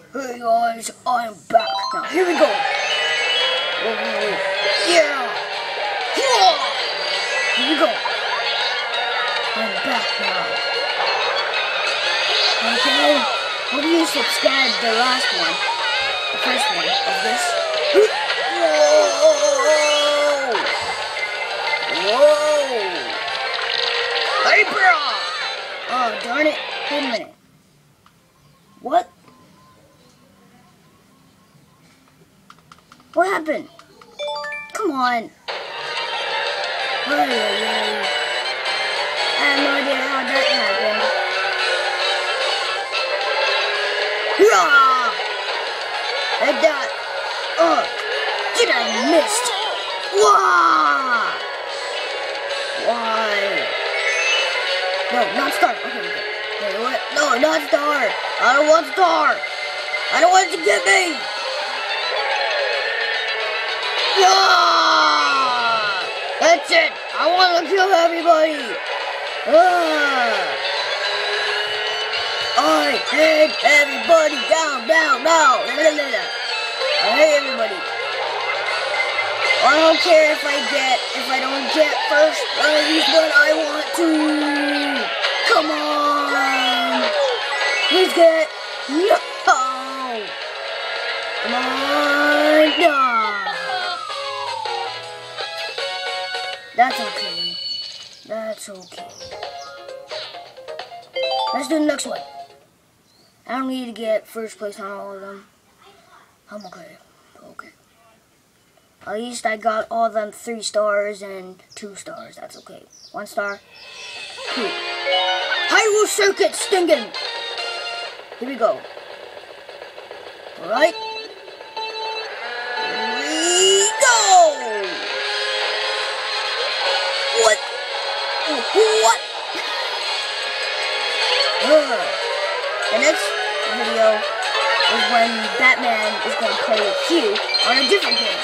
Hey guys, I'm back. Now here we go. Yeah. Here we go. I'm back now. Okay. Hope you subscribe to the last one. The first one of this. Whoa! Whoa! Hey bro! Oh darn it. Wait a minute. What? What happened? Come on. I have no idea how that happened. Yeah! Like that. Did I missed? Wow! Why? No, not star. Okay. Wait, what? No, not star. I don't want star. I don't want it to get me. Ah! That's it! I want to kill everybody! Ah! I hate everybody! Down! I hate everybody! I don't care if I don't get first prize, but I want to! Come on! Please get... No! Come on! No! That's okay. That's okay. Let's do the next one. I don't need to get first place on all of them. I'm okay. Okay. At least I got all of them 3 stars and 2 stars. That's okay. 1 star. 2. Hyrule Circuit Stingin'. Here we go. Alright. What? The next video is when Batman is going to play with you on a different game.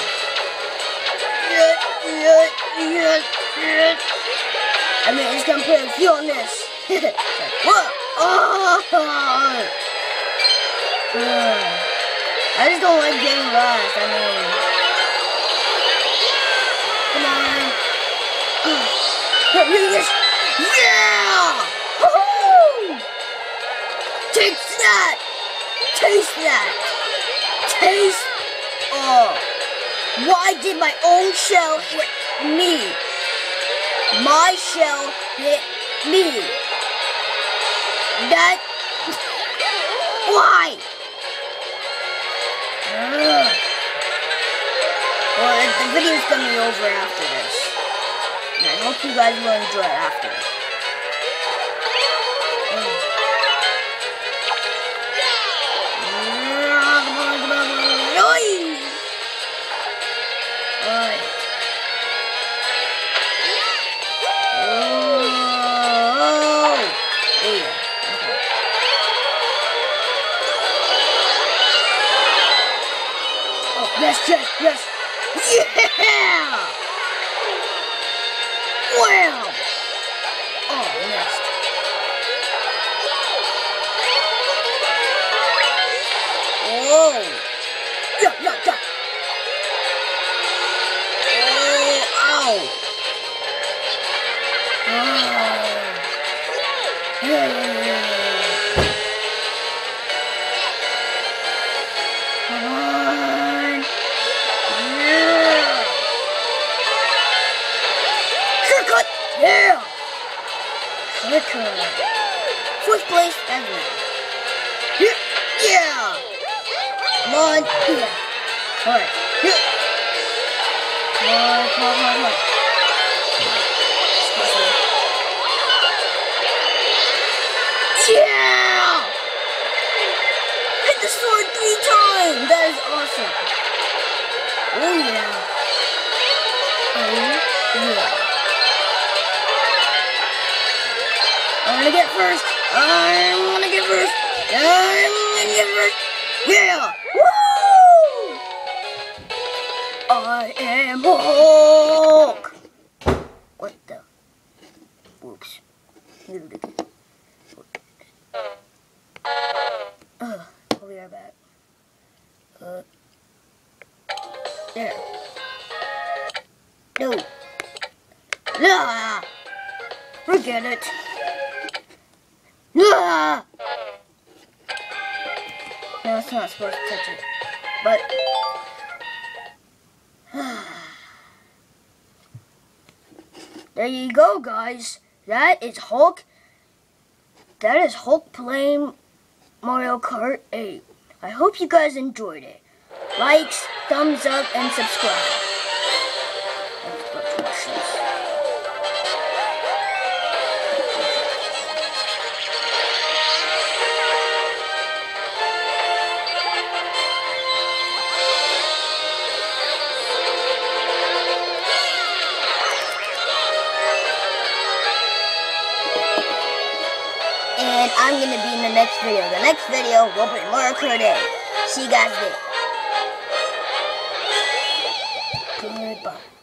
I mean, he's going to play with you on this. What? I just don't like getting lost. I mean, come on. Yes! Yeah! Woohoo! Taste that! Taste that! Taste! Oh! Why did my own shell hit me? My shell hit me. That... Why? Well, the video's gonna be over after this. And I hope you guys will enjoy it after. Alright. Oh, yes. Yeah! Wow! Oh, missed. Whoa! Yeah. Oh, ow! Come on! Yeah! Shortcut! Yeah! Shortcut! First place, that's me. Yeah! Come on! Yeah! Alright. Yeah! Come on. Yeah! Hit the sword 3 times! That is awesome! Oh yeah! I'm gonna get first! Yeah! Woo! I am Hulk! What the? Whoops. I'll be right back. There. No. Ah! Forget it. Ah! No, it's not supposed to touch it. But there you go, guys. That is Hulk. That is Hulk playing Mario Kart 8. I hope you guys enjoyed it. Likes, thumbs up, and subscribe. Let's go to my shoes. And I'm going to be in the next video. The next video will be Mario Kart 8. See you guys there. Goodbye.